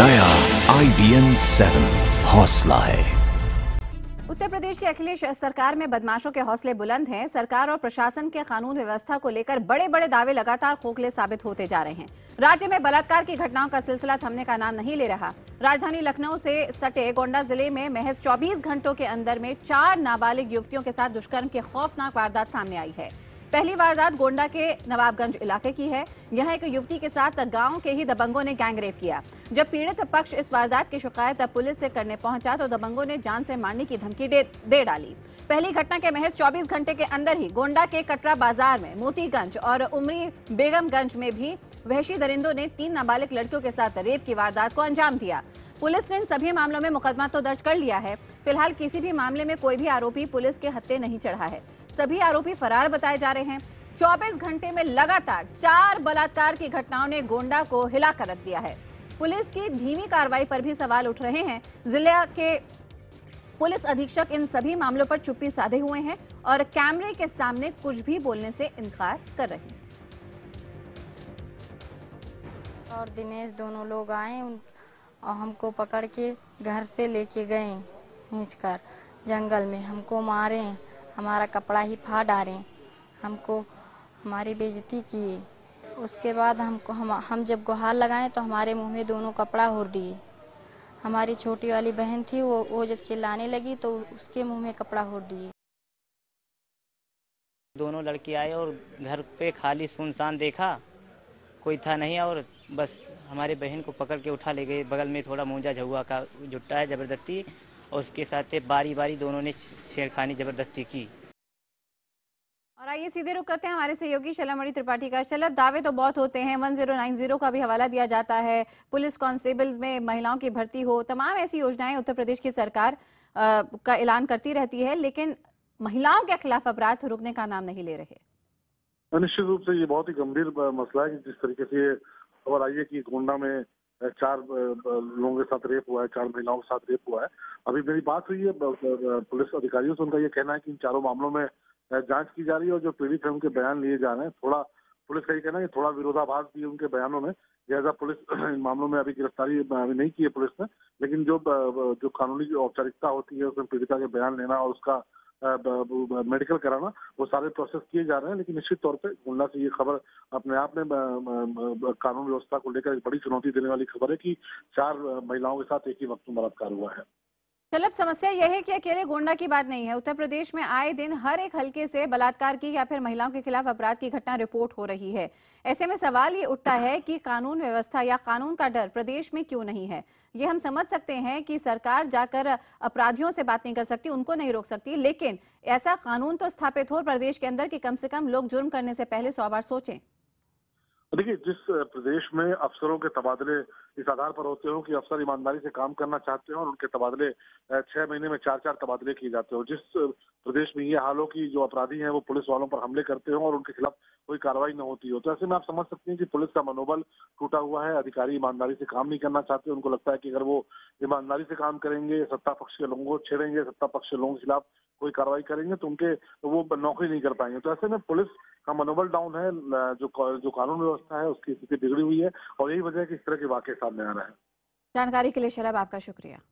नया IBN 7 हौसला है। उत्तर प्रदेश की अखिलेश सरकार में बदमाशों के हौसले बुलंद हैं। सरकार और प्रशासन के कानून व्यवस्था को लेकर बड़े बड़े दावे लगातार खोखले साबित होते जा रहे हैं। राज्य में बलात्कार की घटनाओं का सिलसिला थमने का नाम नहीं ले रहा। राजधानी लखनऊ से सटे गोंडा जिले में महज 24 घंटों के अंदर में 4 नाबालिग युवतियों के साथ दुष्कर्म की खौफनाक वारदात सामने आई है। पहली वारदात गोंडा के नवाबगंज इलाके की है। यहां एक युवती के साथ गांव के ही दबंगों ने गैंगरेप किया। जब पीड़ित पक्ष इस वारदात की शिकायत पुलिस से करने पहुंचा तो दबंगों ने जान से मारने की धमकी दे डाली। पहली घटना के महज 24 घंटे के अंदर ही गोंडा के कटरा बाजार में, मोतीगंज और उमरी बेगमगंज में भी वहशी दरिंदों ने 3 नाबालिग लड़कियों के साथ रेप की वारदात को अंजाम दिया। पुलिस ने इन सभी मामलों में मुकदमा तो दर्ज कर लिया है। फिलहाल किसी भी मामले में कोई भी आरोपी पुलिस के हत्थे नहीं चढ़ा है। सभी आरोपी फरार बताए जा रहे हैं। 24 घंटे में लगातार 4 बलात्कार की घटनाओं ने गोंडा को हिलाकर रख दिया है। पुलिस की धीमी कार्रवाई पर भी सवाल उठ रहे हैं। जिले के पुलिस अधीक्षक इन सभी मामलों पर चुप्पी साधे हुए हैं और कैमरे के सामने कुछ भी बोलने से इनकार कर रहे हैं। और दिनेश दोनों लोग आए और हमको पकड़ के घर से लेके गए, खींचकर जंगल में हमको मारे, हमारा कपड़ा ही फाड़ डाले, हमको हमारी बेइज्जती किए। उसके बाद हम जब गुहार लगाए तो हमारे मुंह में दोनों कपड़ा होर दिए। हमारी छोटी वाली बहन थी, वो जब चिल्लाने लगी तो उसके मुंह में कपड़ा होर दिए। दोनों लड़के आए और घर पे खाली सुनसान देखा, कोई था नहीं, और बस हमारे बहन को पकड़ के उठा ले गए। बगल में थोड़ा मूंजा झुआ का जुट्टा है ज़बरदस्ती, और उसके साथ बारी बारी दोनों ने छेड़खानी ज़बरदस्ती की। और आइए सीधे रुक करते हैं हमारे सहयोगी शलभमणि त्रिपाठी का। शलभ, दावे तो बहुत होते हैं, 1090 का भी हवाला दिया जाता है, पुलिस कांस्टेबल्स में महिलाओं की भर्ती हो, तमाम ऐसी योजनाएं उत्तर प्रदेश की सरकार का ऐलान करती रहती है, लेकिन महिलाओं के खिलाफ अपराध रुकने का नाम नहीं ले रहे। निश्चित रूप से ये बहुत ही गंभीर मसला है कि जिस तरीके से ये खबर आई है कि गोंडा में 4 लोगों के साथ रेप हुआ है, 4 महिलाओं के साथ रेप हुआ है। अभी मेरी बात हुई है पुलिस अधिकारियों से, उनका ये कहना है कि इन चारों मामलों में जांच की जा रही है और जो पीड़ित है उनके बयान लिए जा रहे हैं। थोड़ा पुलिस का ये कहना है कि थोड़ा विरोधाभास भी है उनके बयानों में। लिहाजा पुलिस इन मामलों में अभी गिरफ्तारी अभी नहीं की है पुलिस ने, लेकिन जो कानूनी औपचारिकता होती है उसमें पीड़िता के बयान लेना और उसका मेडिकल कराना, वो सारे प्रोसेस किए जा रहे हैं। लेकिन निश्चित तौर पे गोंडा से ये खबर अपने आप में कानून व्यवस्था को लेकर एक बड़ी चुनौती देने वाली खबर है कि 4 महिलाओं के साथ एक ही वक्त में बलात्कार हुआ है। शलभ, समस्या यह है कि अकेले गोंडा की बात नहीं है। उत्तर प्रदेश में आए दिन हर एक हलके से बलात्कार की या फिर महिलाओं के खिलाफ अपराध की घटना रिपोर्ट हो रही है। ऐसे में सवाल ये उठता है कि कानून व्यवस्था या कानून का डर प्रदेश में क्यों नहीं है। ये हम समझ सकते हैं कि सरकार जाकर अपराधियों से बात नहीं कर सकती, उनको नहीं रोक सकती, लेकिन ऐसा कानून तो स्थापित हो प्रदेश के अंदर कि कम से कम लोग जुर्म करने से पहले 100 बार सोचें। देखिए, जिस प्रदेश में अफसरों के तबादले इस आधार पर होते हो कि अफसर ईमानदारी से काम करना चाहते हैं और उनके तबादले 6 महीने में 4-4 तबादले किए जाते हो, जिस प्रदेश में ये हाल हो कि जो अपराधी हैं वो पुलिस वालों पर हमले करते हो और उनके खिलाफ कोई कार्रवाई न होती हो, तो ऐसे में आप समझ सकते हैं कि पुलिस का मनोबल टूटा हुआ है। अधिकारी ईमानदारी से काम नहीं करना चाहते। उनको लगता है कि अगर वो ईमानदारी से काम करेंगे, सत्ता पक्ष के लोगों को छेड़ेंगे, सत्ता पक्ष के लोगों के खिलाफ कोई कार्रवाई करेंगे तो वो नौकरी नहीं कर पाएंगे। तो ऐसे में पुलिस का मनोबल डाउन है, जो कानून व्यवस्था है उसकी स्थिति बिगड़ी हुई है और यही वजह है कि इस तरह के वाकये सामने आ रहे हैं। जानकारी के लिए शलभ आपका शुक्रिया।